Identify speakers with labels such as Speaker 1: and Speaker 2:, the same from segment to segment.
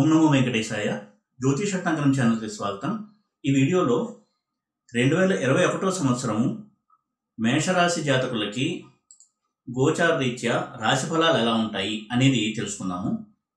Speaker 1: ఓం నమో వెంకటేశాయ. జ్యోతిషట్టాంకరం ఛానల్కి స్వాగతం. ఈ వీడియోలో 2021 సంవత్సరము మేషరాశి జాతకులకి గోచార రీత్యా రాశి ఫలాలు ఎలా ఉంటాయి అనేది తెలుసుకుందాము.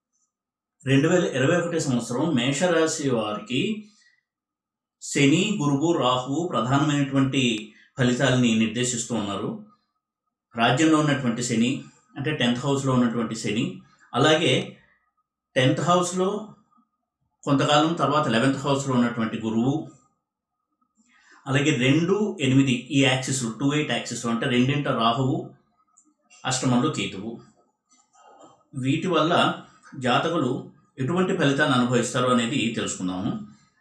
Speaker 1: 2021 సంవత్సరం మేషరాశి వారికి శని, గురువు, రాహువు ప్రధానమైనటువంటి ఫలితాలని నిర్దేశిస్తూ ఉన్నారు. రాజ్యంలో ఉన్నటువంటి శని అంటే 10th హౌస్లో ఉన్నటువంటి శని, అలాగే 10th హౌస్లో కొంతకాలం తర్వాత 11th హౌస్లో ఉన్నటువంటి గురువు, అలాగే 2, 8 ఈ యాక్సిస్ 2-8 యాక్సిస్ అంటే రెండింట రాహువు, అష్టమంలో కేతువు. వీటి వల్ల జాతకులు ఎటువంటి ఫలితాన్ని అనుభవిస్తారు అనేది తెలుసుకుందాము.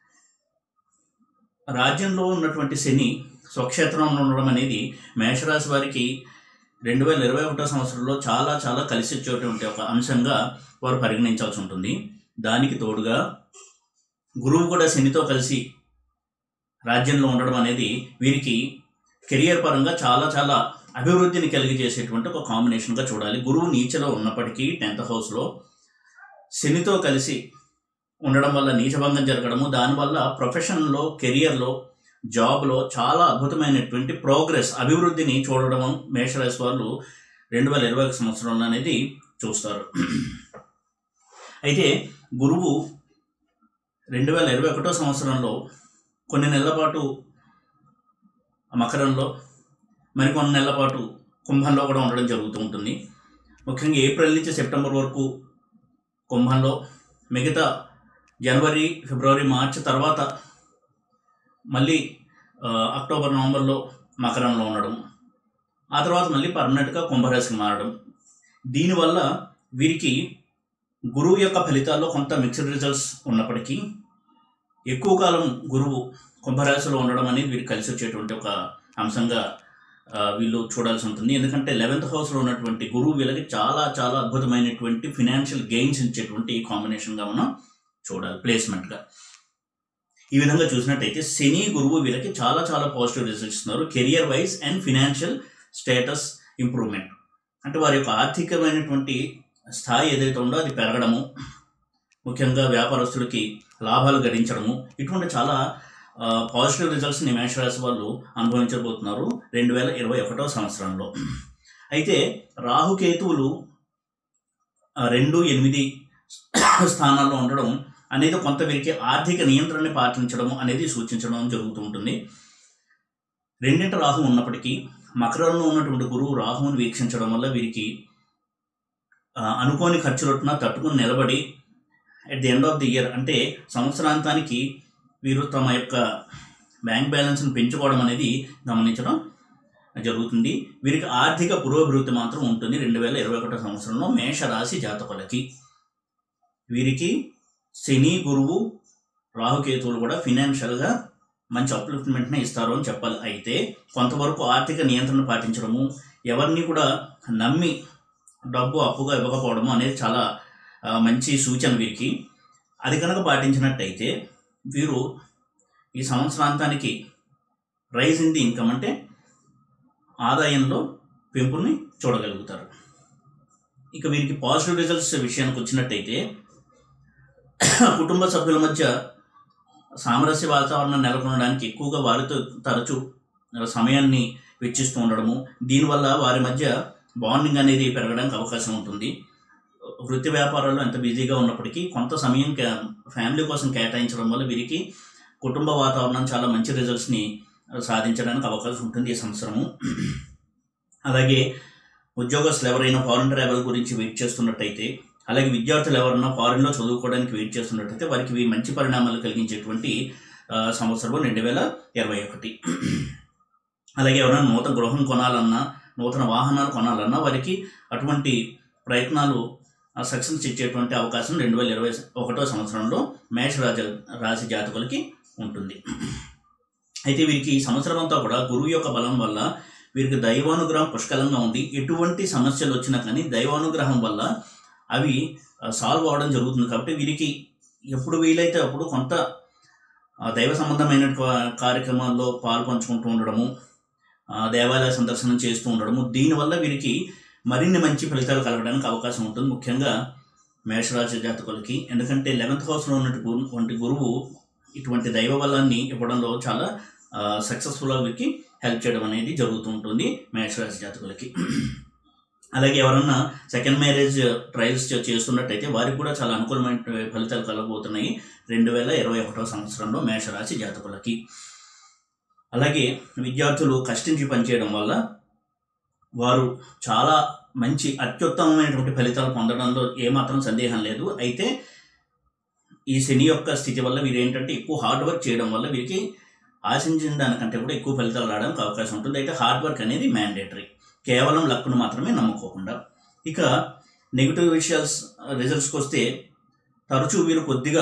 Speaker 1: రాజ్యంలో ఉన్నటువంటి శని స్వక్షేత్రంలో ఉండడం అనేది మేషరాశి వారికి 2021 సంవత్సరంలో చాలా చాలా కలిసి వచ్చేటువంటి ఒక అంశంగా వారు పరిగణించాల్సి ఉంటుంది. దానికి తోడుగా గురువు కూడా శనితో కలిసి రాజ్యంలో ఉండడం అనేది వీరికి కెరియర్ పరంగా చాలా చాలా అభివృద్ధిని కలిగజేసేటువంటి ఒక కాంబినేషన్గా చూడాలి. గురువు నీచలో ఉన్నప్పటికీ 10th హౌస్లో శనితో కలిసి ఉండడం వల్ల నీచభంగం జరగడము, దానివల్ల ప్రొఫెషన్లో, కెరియర్లో, జాబ్లో చాలా అద్భుతమైనటువంటి ప్రోగ్రెస్, అభివృద్ధిని చూడడం మేషరాశి వాళ్ళు 2021 సంవత్సరంలో అనేది చూస్తారు. అయితే గురువు 2021 సంవత్సరంలో కొన్ని నెలల పాటు మకరంలో, మరికొన్ని నెలల పాటు కుంభంలో కూడా ఉండడం జరుగుతూ ఉంటుంది. ముఖ్యంగా ఏప్రిల్ నుంచి సెప్టెంబర్ వరకు కుంభంలో, మిగతా జనవరి, ఫిబ్రవరి, మార్చి తర్వాత మళ్ళీ అక్టోబర్, నవంబర్లో మకరంలో ఉండడం, ఆ తర్వాత మళ్ళీ పర్మనెంట్గా కుంభరాశికి మారడం. దీనివల్ల వీరికి గురువు యొక్క ఫలితాల్లో కొంత మిక్స్డ్ రిజల్ట్స్ ఉన్నప్పటికీ ఎక్కువ కాలం గురువు కుంభరాశిలో ఉండడం అనేది వీరికి కలిసి వచ్చేటువంటి ఒక అంశంగా వీళ్ళు చూడాల్సి ఉంటుంది. ఎందుకంటే 11th హౌస్లో ఉన్నటువంటి గురువు వీళ్ళకి చాలా చాలా అద్భుతమైనటువంటి ఫినాన్షియల్ గెయిన్స్ ఇచ్చేటువంటి కాంబినేషన్గా మనం చూడాలి ప్లేస్మెంట్గా. ఈ విధంగా చూసినట్టయితే శని, గురువు వీళ్ళకి చాలా చాలా పాజిటివ్ రిజల్ట్స్ ఇస్తున్నారు. Career wise and financial status improvement అంటే వారి యొక్క ఆర్థికమైనటువంటి స్థాయి ఏదైతే ఉందో అది పెరగడము, ముఖ్యంగా వ్యాపారస్తులకి లాభాలు గడించడము, ఇటువంటి చాలా పాజిటివ్ రిజల్ట్స్ని మేషరాశి వాళ్ళు అనుభవించబోతున్నారు 2021 సంవత్సరంలో. అయితే రాహుకేతువులు 2, 8 స్థానాల్లో ఉండడం అనేది కొంత వీరికి ఆర్థిక నియంత్రణని పాటించడం అనేది సూచించడం జరుగుతూ ఉంటుంది. రెండింటి రాహు ఉన్నప్పటికీ మకరంలో ఉన్నటువంటి గురువు రాహువుని వీక్షించడం వల్ల వీరికి అనుకోని ఖర్చులొట్టున తట్టుకుని నిలబడి at the end of the year అంటే సంవత్సరాంతానికి వీరు తమ యొక్క బ్యాంక్ బ్యాలెన్స్ని పెంచుకోవడం అనేది గమనించడం జరుగుతుంది. వీరికి ఆర్థిక పురోభివృద్ధి మాత్రం ఉంటుంది 2021 సంవత్సరంలో మేషరాశి జాతకులకి. వీరికి శని, గురువు, రాహుకేతువులు కూడా ఫినాన్షియల్గా మంచి అప్లిఫ్ట్మెంట్నే ఇస్తారు అని చెప్పాలి. అయితే కొంతవరకు ఆర్థిక నియంత్రణ పాటించడము, ఎవరిని కూడా నమ్మి డబ్బు అప్పుగా ఇవ్వకపోవడము అనేది చాలా మంచి సూచన వీరికి. అది కనుక పాటించినట్టయితే వీరు ఈ సంవత్సరాంతానికి రైజ్ ఇన్ ది ఇన్కమ్ అంటే ఆదాయంలో పెంపుని చూడగలుగుతారు. ఇక వీరికి పాజిటివ్ రిజల్ట్స్ విషయానికి వచ్చినట్టయితే కుటుంబ సభ్యుల మధ్య సామరస్య వాతావరణం నెలకొనడానికి ఎక్కువగా వారితో తరచూ సమయాన్ని వెచ్చిస్తూ ఉండడము, దీనివల్ల వారి మధ్య బాండింగ్ అనేది పెరగడానికి అవకాశం ఉంటుంది. వృత్తి వ్యాపారాల్లో ఎంత బిజీగా ఉన్నప్పటికీ కొంత సమయం ఫ్యామిలీ కోసం కేటాయించడం వల్ల వీరికి కుటుంబ వాతావరణం చాలా మంచి రిజల్ట్స్ని సాధించడానికి అవకాశం ఉంటుంది ఈ సంవత్సరము. అలాగే ఉద్యోగస్తులు ఎవరైనా ఫారెన్ ట్రావెల్ గురించి వెయిట్ చేస్తున్నట్టయితే, అలాగే విద్యార్థులు ఎవరైనా ఫారెన్లో చదువుకోవడానికి వెయిట్ చేస్తున్నట్టయితే వారికి మంచి పరిణామాలు కలిగించేటువంటి సంవత్సరం 2021. అలాగే ఎవరైనా నూతన గృహం కొనాలన్నా, నూతన వాహనాలు కొనాలన్నా వారికి అటువంటి ప్రయత్నాలు సక్సెస్ ఇచ్చేటువంటి అవకాశం 2021 సంవత్సరంలో మేషరాశి జాతకులకి ఉంటుంది. అయితే వీరికి ఈ సంవత్సరం అంతా కూడా గురువు యొక్క బలం వల్ల వీరికి దైవానుగ్రహం పుష్కలంగా ఉంది. ఎటువంటి సమస్యలు వచ్చినా కానీ దైవానుగ్రహం వల్ల అవి సాల్వ్ అవ్వడం జరుగుతుంది. కాబట్టి వీరికి ఎప్పుడు వీలైతే అప్పుడు కొంత దైవ సంబంధమైన కార్యక్రమాల్లో పాల్పంచుకుంటూ ఉండడము, దేవాలయ సందర్శనం చేస్తూ ఉండడము, దీనివల్ల వీరికి మరిన్ని మంచి ఫలితాలు కలగడానికి అవకాశం ఉంటుంది. ముఖ్యంగా మేషరాశి జాతకులకి. ఎందుకంటే 11th హౌస్లో ఉన్నటువంటి గురువు ఇటువంటి దైవ బలాన్ని ఇవ్వడంలో చాలా సక్సెస్ఫుల్గా వీరికి హెల్ప్ చేయడం అనేది జరుగుతూ ఉంటుంది మేషరాశి జాతకులకి. అలాగే ఎవరన్నా సెకండ్ మ్యారేజ్ ట్రయల్స్ చేస్తున్నట్టయితే వారికి కూడా చాలా అనుకూలమైన ఫలితాలు కలగబోతున్నాయి 2021వ సంవత్సరంలో మేషరాశి జాతకులకి. అలాగే విద్యార్థులు కష్టించి పనిచేయడం వల్ల వారు చాలా మంచి అత్యుత్తమమైనటువంటి ఫలితాలు పొందడంలో ఏమాత్రం సందేహం లేదు. అయితే ఈ శని యొక్క స్థితి వల్ల వీరు ఏంటంటే ఎక్కువ హార్డ్ వర్క్ చేయడం వల్ల వీరికి ఆశించిన దానికంటే కూడా ఎక్కువ ఫలితాలు రావడానికి అవకాశం ఉంటుంది. అయితే హార్డ్ వర్క్ అనేది మ్యాండేటరీ, కేవలం లక్ను మాత్రమే నమ్ముకోకుండా. ఇక నెగిటివ్ రిజల్ట్స్కి వస్తే తరచూ వీరు కొద్దిగా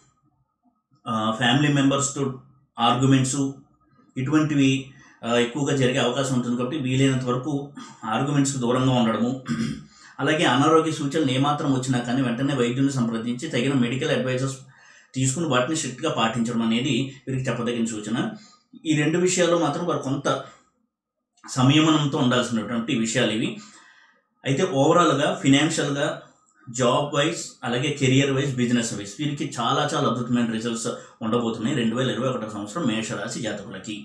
Speaker 1: ఫ్యామిలీ మెంబర్స్తో ఆర్గ్యుమెంట్స్ ఇటువంటివి ఎక్కువగా జరిగే అవకాశం ఉంటుంది. కాబట్టి వీలైనంత వరకు ఆర్గ్యుమెంట్స్కి దూరంగా ఉండడము, అలాగే అనారోగ్య సూచనలు ఏమాత్రం వచ్చినా కానీ వెంటనే వైద్యుని సంప్రదించి తగిన మెడికల్ అడ్వైజర్స్ తీసుకుని వాటిని స్ట్రిక్ట్గా పాటించడం అనేది వీరికి చెప్పదగిన సూచన. ఈ 2 విషయాల్లో మాత్రం వారు కొంత సంయమనంతో ఉండాల్సినటువంటి విషయాలు ఇవి. అయితే ఓవరాల్గా ఫినాన్షియల్గా, జాబ్ వైజ్, అలాగే కెరియర్ వైజ్, బిజినెస్ వైజ్ వీరికి చాలా చాలా అద్భుతమైన రిజల్ట్స్ ఉండబోతున్నాయి 2021వ సంవత్సరం మేషరాశి జాతకులకి.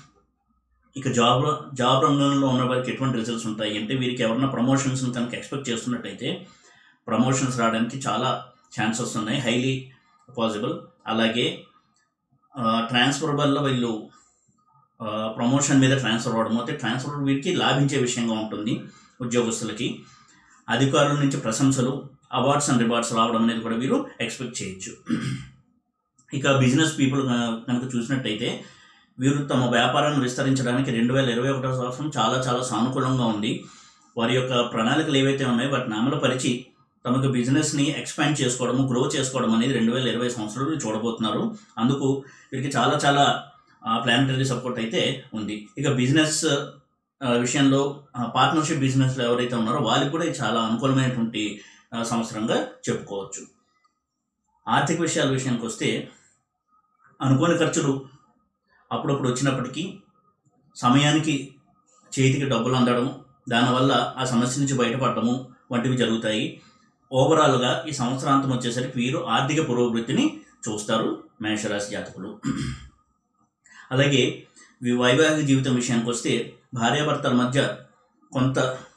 Speaker 1: ఇక జాబ్ రంగంలో ఉన్న వారికి ఎటువంటి రిజల్ట్స్ ఉంటాయి అంటే వీరికి ఎవరైనా ప్రమోషన్స్ కనుక ఎక్స్పెక్ట్ చేస్తున్నట్టయితే ప్రమోషన్స్ రావడానికి చాలా ఛాన్సెస్ ఉన్నాయి, హైలీ పాసిబుల్. అలాగే ట్రాన్స్ఫర్ వల్ల వీళ్ళు ప్రమోషన్ మీద ట్రాన్స్ఫర్ అవ్వడం అయితే ట్రాన్స్ఫర్ వీరికి లాభించే విషయంగా ఉంటుంది. ఉద్యోగస్తులకి అధికారుల నుంచి ప్రశంసలు, అవార్డ్స్ అండ్ రివార్డ్స్ రావడం అనేది కూడా వీరు ఎక్స్పెక్ట్ చేయొచ్చు. ఇక బిజినెస్ పీపుల్ కనుక చూసినట్టయితే వీరు తమ వ్యాపారాన్ని విస్తరించడానికి 2021వ సంవత్సరం చాలా చాలా సానుకూలంగా ఉంది. వారి యొక్క ప్రణాళికలు ఏవైతే ఉన్నాయో వాటిని అమలుపరిచి తమకు బిజినెస్ని ఎక్స్పాండ్ చేసుకోవడము, గ్రో చేసుకోవడం అనేది 2020 సంవత్సరంలో చూడబోతున్నారు. అందుకు వీరికి చాలా చాలా ప్లానిటరీ సపోర్ట్ అయితే ఉంది. ఇక బిజినెస్ విషయంలో పార్ట్నర్షిప్ బిజినెస్లో ఎవరైతే ఉన్నారో వాళ్ళకి కూడా చాలా అనుకూలమైనటువంటి సంవత్సరంగా చెప్పుకోవచ్చు. ఆర్థిక విషయాల విషయానికి వస్తే అనుకోని ఖర్చులు అప్పుడప్పుడు వచ్చినప్పటికీ సమయానికి చేతికి డబ్బులు అందడం, దానివల్ల ఆ సమస్య నుంచి బయటపడటము వంటివి జరుగుతాయి. ఓవరాల్గా ఈ సంవత్సరాంతం వచ్చేసరికి వీరు ఆర్థిక పురోభివృద్ధిని చూస్తారు మేషరాశి జాతకులు. అలాగే వైవాహిక జీవితం విషయానికి వస్తే భార్యాభర్తల మధ్య కొంత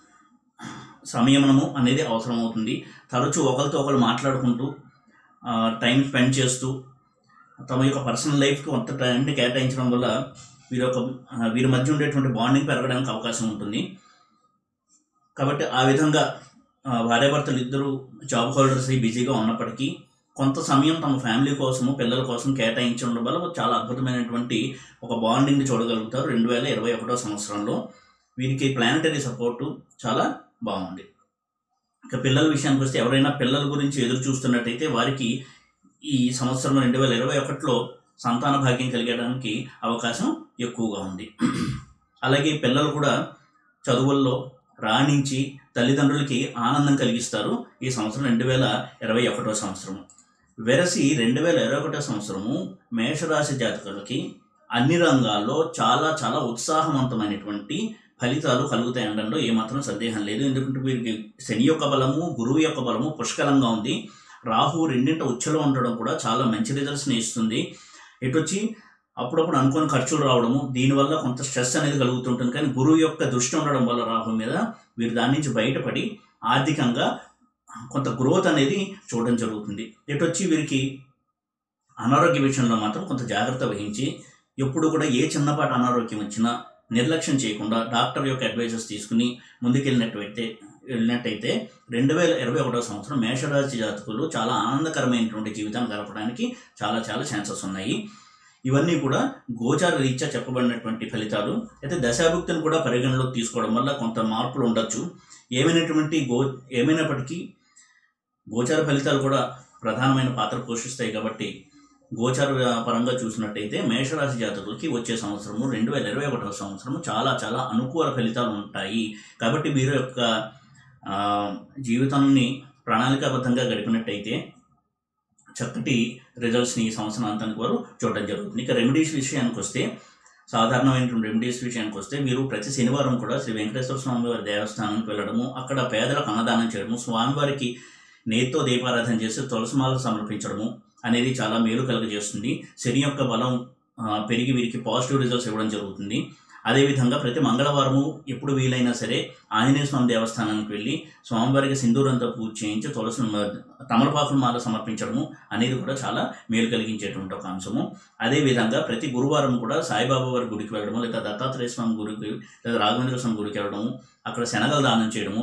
Speaker 1: సంయమనము అనేది అవసరం అవుతుంది. తరచూ ఒకరితో ఒకరు మాట్లాడుకుంటూ టైం స్పెండ్ చేస్తూ తమ యొక్క పర్సనల్ లైఫ్కి కొంత టైంని కేటాయించడం వల్ల వీరి మధ్య ఉండేటువంటి బాండింగ్ పెరగడానికి అవకాశం ఉంటుంది. కాబట్టి ఆ విధంగా భార్యాభర్తలు ఇద్దరు జాబ్ హోల్డర్స్ బిజీగా ఉన్నప్పటికీ కొంత సమయం తమ ఫ్యామిలీ కోసము, పిల్లల కోసం కేటాయించడం వల్ల చాలా అద్భుతమైనటువంటి ఒక బాండింగ్ని చూడగలుగుతారు 2021వ సంవత్సరంలో. వీరికి ప్లానిటరీ సపోర్టు చాలా బాగుంది. ఇక పిల్లల విషయానికి వస్తే ఎవరైనా పిల్లల గురించి ఎదురు చూస్తున్నట్టయితే వారికి ఈ సంవత్సరం 2021లో సంతాన భాగ్యం కలిగడానికి అవకాశం ఎక్కువగా ఉంది. అలాగే పిల్లలు కూడా చదువుల్లో రాణించి తల్లిదండ్రులకి ఆనందం కలిగిస్తారు ఈ సంవత్సరం 2021వ సంవత్సరం. వెరసి 2021వ సంవత్సరము మేషరాశి జాతకులకి అన్ని రంగాల్లో చాలా చాలా ఉత్సాహవంతమైనటువంటి ఫలితాలు కలుగుతాయి అనడంలో ఏమాత్రం సందేహం లేదు. ఎందుకంటే వీరికి శని యొక్క బలము, గురువు యొక్క బలము పుష్కలంగా ఉంది. రాహు 2వ ఉచ్చలో ఉండడం కూడా చాలా మంచి రిజల్ట్స్ని ఇస్తుంది. వచ్చి అప్పుడప్పుడు అనుకోని ఖర్చులు రావడము, దీనివల్ల కొంత స్ట్రెస్ అనేది కలుగుతుంటుంది. కానీ గురువు యొక్క దృష్టి ఉండడం వల్ల రాహు మీద వీరు దాని నుంచి బయటపడి ఆర్థికంగా కొంత గ్రోత్ అనేది చూడడం జరుగుతుంది. వచ్చి వీరికి అనారోగ్య విషయంలో మాత్రం కొంత జాగ్రత్త వహించి ఎప్పుడు కూడా ఏ చిన్నపాటి అనారోగ్యం వచ్చినా నిర్లక్ష్యం చేయకుండా డాక్టర్ యొక్క అడ్వైజెస్ తీసుకుని ముందుకెళ్ళినట్టయితే 2021వ సంవత్సరం మేషరాశి జాతకులు చాలా ఆనందకరమైనటువంటి జీవితాన్ని గడపడానికి చాలా చాలా ఛాన్సెస్ ఉన్నాయి. ఇవన్నీ కూడా గోచార రీత్యా చెప్పబడినటువంటి ఫలితాలు. అయితే దశాభుక్తిని కూడా పరిగణలోకి తీసుకోవడం వల్ల కొంత మార్పులు ఉండొచ్చు. ఏమైనప్పటికీ గోచార ఫలితాలు కూడా ప్రధానమైన పాత్ర పోషిస్తాయి. కాబట్టి గోచార పరంగా చూసినట్టయితే మేషరాశి జాతకులకి వచ్చే సంవత్సరము 2021వ సంవత్సరము చాలా చాలా అనుకూల ఫలితాలు ఉంటాయి. కాబట్టి మీరు యొక్క జీవితాన్ని ప్రణాళికాబద్ధంగా గడిపినట్టయితే చక్కటి రిజల్ట్స్ని ఈ సంవత్సరాంతానికి వారు చూడడం జరుగుతుంది. ఇక రెమెడీస్ విషయానికి వస్తే సాధారణమైనటువంటి రెమెడీస్ విషయానికి వస్తే మీరు ప్రతి శనివారం కూడా శ్రీ వెంకటేశ్వర స్వామి వారి దేవస్థానానికి వెళ్ళడము, అక్కడ పేదలకు అన్నదానం చేయడము, స్వామివారికి నేతితో దీపారాధన చేసి తులసిమాల సమర్పించడము అనేది చాలా మేలు కలుగజేస్తుంది. శని యొక్క బలం పెరిగి వీరికి పాజిటివ్ రిజల్ట్స్ ఇవ్వడం జరుగుతుంది. అదేవిధంగా ప్రతి మంగళవారము ఎప్పుడు వీలైనా సరే ఆంజనేయ స్వామి దేవస్థానానికి వెళ్ళి స్వామివారికి సింధూరంతో పూజ చేయించి తమలపాకుల మాల సమర్పించడము అనేది కూడా చాలా మేలు కలిగించేటువంటి ఒక అంశము. అదేవిధంగా ప్రతి గురువారం కూడా సాయిబాబా వారి గుడికి వెళ్ళడము, లేదా దత్తాత్రేయ స్వామి గుడికి, లేదా రాఘవేంద్ర స్వామి గుడికి వెళ్ళడము, అక్కడ శనగలు దానం చేయడము,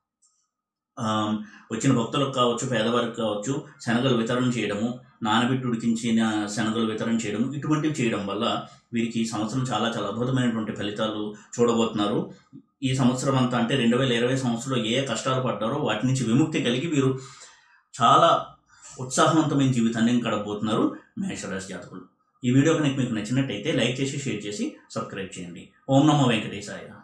Speaker 1: వచ్చిన భక్తులకు కావచ్చు, పేదవారికి కావచ్చు శనగలు వితరణ చేయడము, నానబెట్టి ఉడికించిన శనగలు వితరణ చేయడము, ఇటువంటివి చేయడం వల్ల వీరికి ఈ సంవత్సరం చాలా చాలా అద్భుతమైనటువంటి ఫలితాలు చూడబోతున్నారు. ఈ సంవత్సరం అంతా అంటే 2020 సంవత్సరంలో ఏ కష్టాలు పడ్డారో వాటి నుంచి విముక్తి కలిగి వీరు చాలా ఉత్సాహవంతమైన జీవితాన్ని గడపబోతున్నారు మేషరాశి జాతకులు. ఈ వీడియో కనుక మీకు నచ్చినట్టయితే లైక్ చేసి, షేర్ చేసి, సబ్స్క్రైబ్ చేయండి. ఓం నమో వెంకటేశాయ.